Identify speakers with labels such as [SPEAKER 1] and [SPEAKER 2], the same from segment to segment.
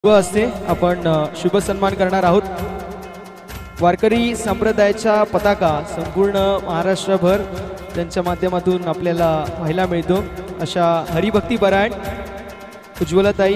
[SPEAKER 1] असते आपण शुभ सन्मान करणार आहोत। वारकरी संप्रदायाचा पताका संपूर्ण महाराष्ट्रभर त्यांच्या माध्यमातून आपल्याला पाहायला मिळतो। अशा हरिभक्ती परायण उज्ज्वलताई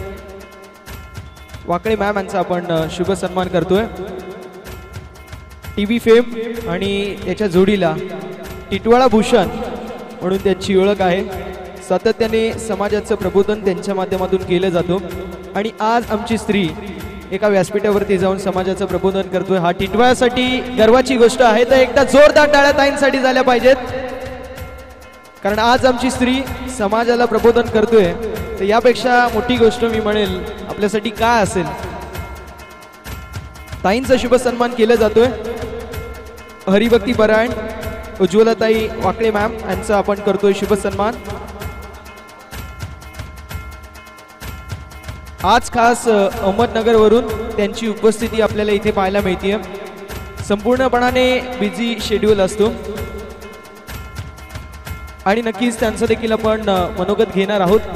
[SPEAKER 1] वाकळे मॅम यांचा आपण शुभ सन्मान करतोय। टीव्ही फेम आणि त्याच्या जोडीला टिटवाळा भूषण म्हणून त्याची ओळख आहे। सातत्याने समाजाचं प्रबोधन त्यांच्या माध्यमातून केलं जातो आणि आज आमची स्त्री एका व्यासपीठावरती जाऊन समाजाचं प्रबोधन करतोय। हा टिटवाळ्यासाठी गर्वाची गोष्ट आहे। तर एकदा जोरदार टाळ्या ताईंसाठी झाल्या पाहिजेत, कारण आज आमची स्त्री समाजाला प्रबोधन करतोय। तर यापेक्षा मोठी गोष्ट मी म्हणेल आपल्यासाठी काय असेल। ताईंचा शुभ सन्मान केला जातोय। हरिभक्ती परायण उज्ज्वलताई वाकळे मॅम यांचा आपण करतोय शुभ सन्मान। आज खास अहमदनगर वरून त्यांची उपस्थिती आपल्याला इथे पाहायला मिळते। संपूर्णपणाने बिझी शेड्यूल असतो आणि नक्कीच त्यांचं देखील आपण मनोगत घेणार आहोत।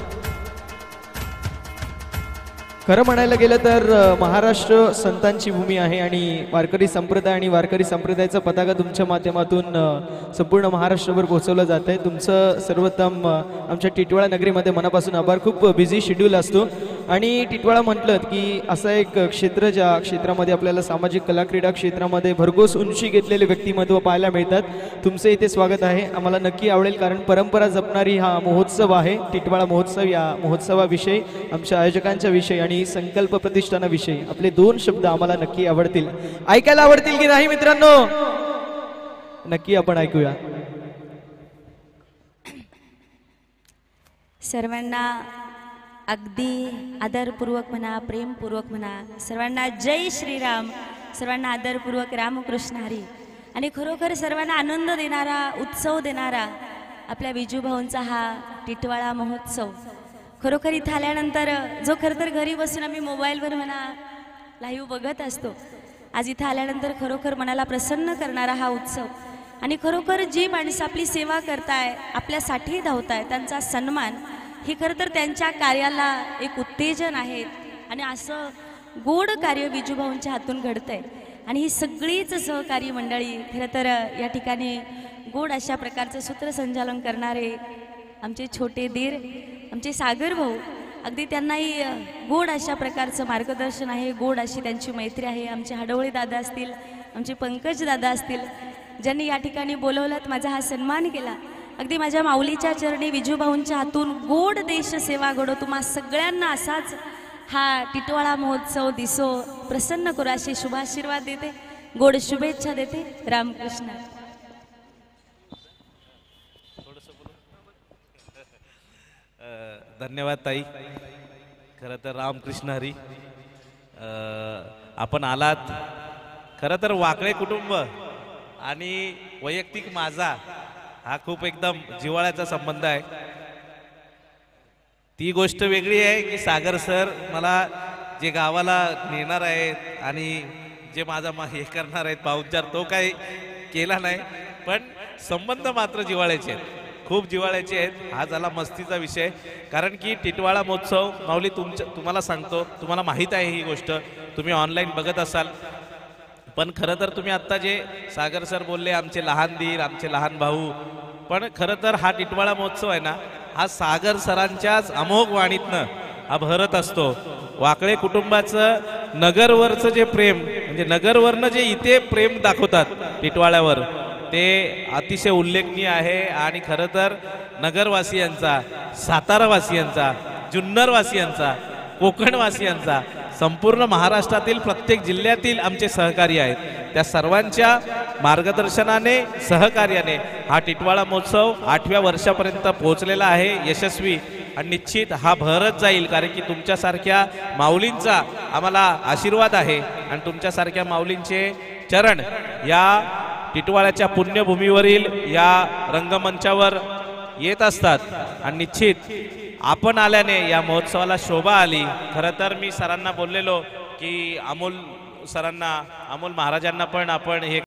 [SPEAKER 1] खरं म्हणायला गेलं तर महाराष्ट्र संतांची भूमी आहे आणि वारकरी संप्रदाय आणि वारकरी संप्रदायाचा पताका तुमच्या माध्यमातून संपूर्ण महाराष्ट्रभर पोहोचवलं जात आहे। तुमचं सर्वोत्तम आमच्या टिटवाळा नगरीमध्ये मनापासून आभार। खूप बिझी शेड्यूल असतो आणि टिटवाळा म्हटलं की असं एक क्षेत्र ज्या क्षेत्रामध्ये आपल्याला सामाजिक कला क्रीडा क्षेत्रामध्ये भरघोस उंची घेतलेले व्यक्तिमत्व पाहायला मिळतात। तुमचं इथे स्वागत आहे। आम्हाला नक्की आवडेल, कारण परंपरा जपणारी हा महोत्सव आहे टिटवाळा महोत्सव। या महोत्सवाविषयी आमच्या आयोजकांच्या विषयी आणि संकल्प प्रतिष्ठानाविषयी आपले दोन शब्द आम्हाला नक्की आवडतील। ऐकायला आवडतील की नाही मित्रांनो? नक्की आपण ऐकूया।
[SPEAKER 2] सर्वांना अगदी आदरपूर्वक म्हणा, प्रेमपूर्वक म्हणा, सर्वांना जय श्रीराम, सर्वांना आदरपूर्वक रामकृष्ण हरी। आणि खरोखर सर्वांना आनंद देणारा, उत्सव देणारा आपल्या विजूभाऊंचा हा टिटवाळा महोत्सव। खरोखर इथं आल्यानंतर जो खरं तर घरी बसून आम्ही मोबाईलवर म्हणा लाईव्ह बघत असतो, आज इथं आल्यानंतर खरोखर मनाला प्रसन्न करणारा हा उत्सव। आणि खरोखर जी माणसं आपली सेवा करताय, आपल्यासाठी धावताय, त्यांचा सन्मान ही खरं तर त्यांच्या कार्याला एक उत्तेजन आहे। आणि असं गोड कार्य विजूभाऊंच्या हातून घडतंय आणि ही सगळीच सहकारी मंडळी खरं तर या ठिकाणी गोड अशा प्रकारचं सूत्रसंचालन करणारे आमचे छोटे दीर, आमचे सागर भाऊ, अगदी त्यांनाही गोड अशा प्रकारचं मार्गदर्शन आहे, गोड अशी त्यांची मैत्री आहे। आमचे हडवळे दादा असतील, आमचे पंकज दादा असतील, ज्यांनी या ठिकाणी बोलवलं, माझा हा सन्मान केला। अगदी माझ्या माऊलीच्या चरणी विजूभाऊंच्या हातून गोड देश सेवा घडो। तुम्हा सगळ्यांना असाच हा टिटवाळा महोत्सव दिसो, प्रसन्न करू असे शुभाशीर्वाद देते, गोड शुभेच्छा देते। रामकृष्ण।
[SPEAKER 3] धन्यवाद ताई। खरं तर रामकृष्ण हरी। आपण आलात, खरं तर वाकळे कुटुंब आणि वैयक्तिक माझा हा खूप एकदम जिव्हाळ्याचा संबंध आहे। ती गोष्ट वेगळी आहे की सागर सर मला जे गावाला नेणार आहेत आणि जे माझा हे करणार आहेत पाहुणचार, तो काही केला नाही, पण संबंध मात्र जिव्हाळ्याचे आहेत, खूप जिव्हाळ्याचे आहेत। हा झाला मस्तीचा विषय, कारण की टिटवाळा महोत्सव माऊली तुम्हाला सांगतो, तुम्हाला माहीत आहे ही गोष्ट, तुम्ही ऑनलाईन बघत असाल, पण खरं तर तुम्ही आत्ता जे सागर सर बोलले, आमचे लहान दीर, आमचे लहान भाऊ, पण खरं तर हा टिटवाळा महोत्सव आहे ना, हा सागर सरांच्याच अमोघ वाणीतनं हा भरत असतो। वाकळे कुटुंबाचं नगरवरचं जे प्रेम, म्हणजे नगरवरनं जे इथे प्रेम दाखवतात टिटवाळ्यावर, ते अतिशय उल्लेखनीय आहे। आणि खरं तर नगरवासियांचा, सातारावासियांचा, जुन्नरवासियांचा, कोकणवासियांचा, संपूर्ण महाराष्ट्रातील प्रत्येक जिल्ह्यातील आमचे सहकारी आहेत, त्या सर्वांच्या मार्गदर्शनाने, सहकार्याने हा टिटवाळा महोत्सव 8व्या वर्षापर्यंत पोहोचलेला आहे यशस्वी। आणि निश्चित हा भरत जाईल, कारण की तुमच्यासारख्या माऊलींचा आम्हाला आशीर्वाद आहे आणि तुमच्यासारख्या माऊलींचे चरण या टिटवाळ्याच्या पुण्यभूमीवरील या रंगमंचावर येत असतात आणि निश्चित आपण आल्याने या महोत्सवाला शोभा आली। खरं तर मी सरांना बोललेलो की अमोल सरांना, अमोल महाराजांना पण आपण हे